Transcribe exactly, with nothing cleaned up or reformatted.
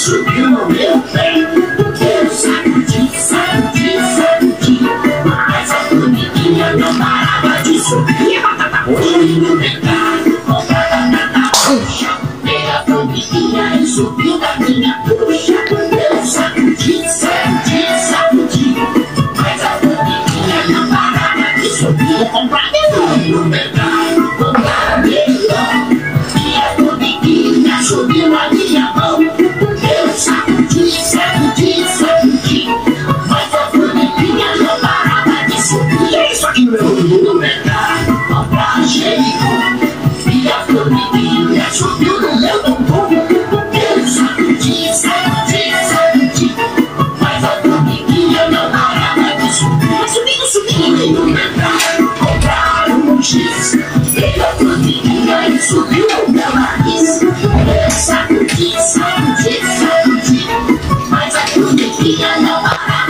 subiu no meu pé. Eu sacudi, sacudi, sacudi, mas a formiguinha não parava de subir. Fui no mercado, comprar batata roxa, veio a formiguinha e subiu da minha coxa. Eu sacudi, sacudi, sacudi, mas a formiguinha não parava de subir. Vou comprar melão no mercado, comprar melão, e a formiguinha subiu na minha mão. Eu sacudi, sacudi, sacudi, mas a formiguinha não parava de subir. É isso aqui, meu no mercado, comprar Jericó, e a formiguinha subiu no meu bumbum. Eu sacudi, sacudi, sacudi, mas a formiguinha não parava de subir. Subindo, subindo no mercado, comprar um X, e a formiguinha e subiu no meu nariz. Eu sacudi, sacudi, sacudi, mas a formiguinha não parava.